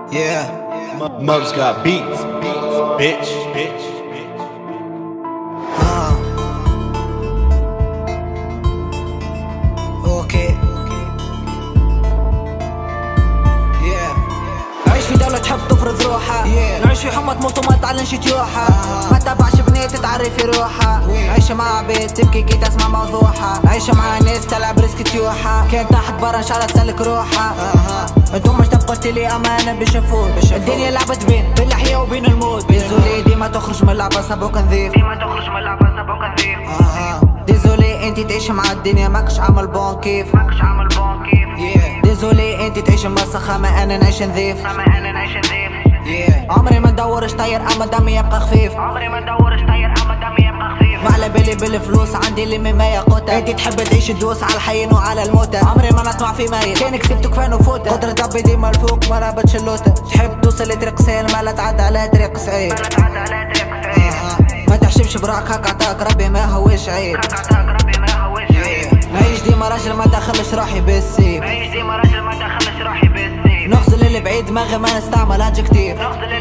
Yeah, Mubs got beats, bitch. Okay. Yeah. عيش في دولة تحب تفرض روحها. نعيش في حمى تموت وما تعلنش تيوحها. ما تبعش بنية تتعرف في روحها. عيشة مع عبيد تبكي كي تسمع موضوعها. عيشة مع ناس تلعب ريسك تيوحها. كان تحت برا ان شاء الله تسلك روحها. انتم مش تبقى قلت لي امانة بشفوت. الدنيا لعبة بين الحياة وبين الموت. ديزولي ديما تخرج من اللعبة صابوك نظيف. ديزولي انتي تعيش مع الدنيا ماكش عامل بون كيف. ديزولي انتي تعيش موسخة ما انا نعيش نظيف. عمري ما ندورش طاير اما دمي يبقى خفيف. ما على بالي بالفلوس عندي اللي مما يقوتها. انتي تحب تعيش تدوس على الحيين وعلى الموتى. عمري ما نطمع في ميت كان كسبتك فين وفوتة. قدرة ربي ديما الفوق ما رابطش اللوتة. تحب توصل لطريق سهل ما لا تعدى على طريق صعيب. ما تحشمش براك هكا عطاك ربي ما هوش عيب. نعيش ديما راجل ما دخلش روحي بالسيف. نغزل اللي بعيد دماغي ما نستعمل ادجكتيف.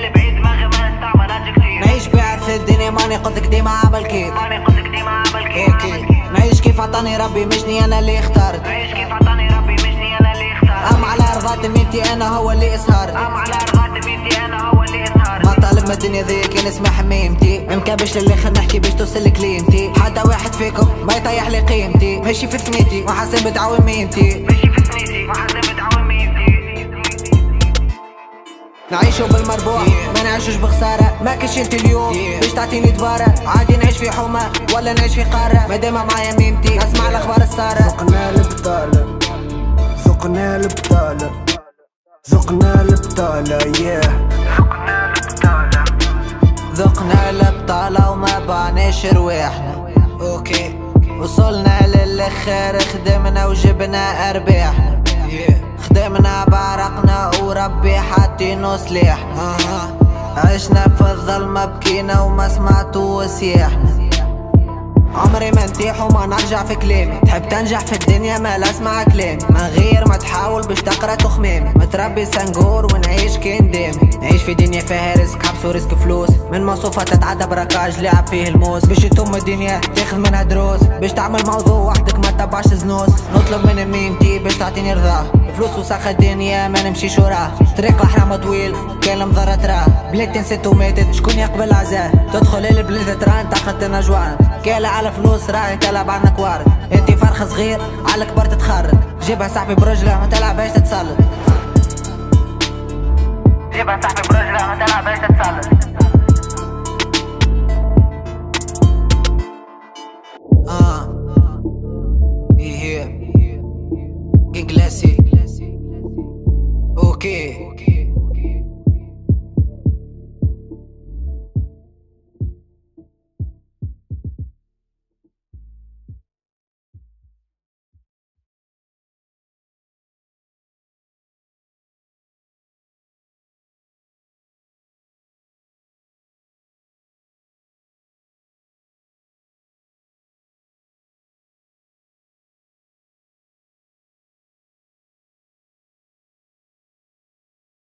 نعيش بعد في الدنيا ماني قلتلك ديما عامل كيف. اوكي نعيش كيف عطاني ربي مشني انا اللي اخترت. ام على رضات ميمتي انا هو اللي اسهرت. ما طالب من الدنيا ذيك نسمع حميمتي. مكابش للي خلنا نحكي باش توصل كليمتي. حتى واحد فيكم ما يطيح لي قيمتي. ماشي في ثنيتي وحاسب تعاون ميمتي. نعيشو بالمربوع ما نعيشوش بخسارة. ما كنش انت اليوم باش تعطيني دبارة. عادي نعيش في حومة ولا نعيش في قارة. مادام معايا ميمتي اسمع الاخبار السارة. ذقنا البطالة ذقنا البطالة ذقنا البطالة ذقنا البطالة وما بعناش رواحنا. اوكي وصلنا للاخر خدمنا وجبنا ارباحنا. خدمنا بعرقنا وربي حاطينو سلاحنا. عشنا في الظلمة بكينا وما سمعتو وسياحنا. عمري ما نتيح وما نرجع في كلامي. تحب تنجح في الدنيا ما لا اسمع كلامي. من غير ما تحاول باش تقرا تخمامي. متربي سنغور ونعيش كان دامي. نعيش في دنيا فيها رزق حبس ورزق فلوس. من مصوفة تتعدى براكاج لعب فيه الموس. باش تم الدنيا تاخذ منها دروس. باش تعمل موضوع وحدك ما تبعش زنوس. نطلب من ميمتي باش تعطيني رضاه. فلوس وسخ الدنيا ما نمشيش وراه. طريق الحرام طويل كان المضرة تراه. بلاد نسيت وماتت شكون يقبل عزاه. تدخل البلاد تران تاخذ نجوان. كالا على فلوس راعي تلعب عنك وارد. انتي فرخ صغير على كبر تتخرج. جيبها صاحبي برجله ما تلعبهاش تتسلط.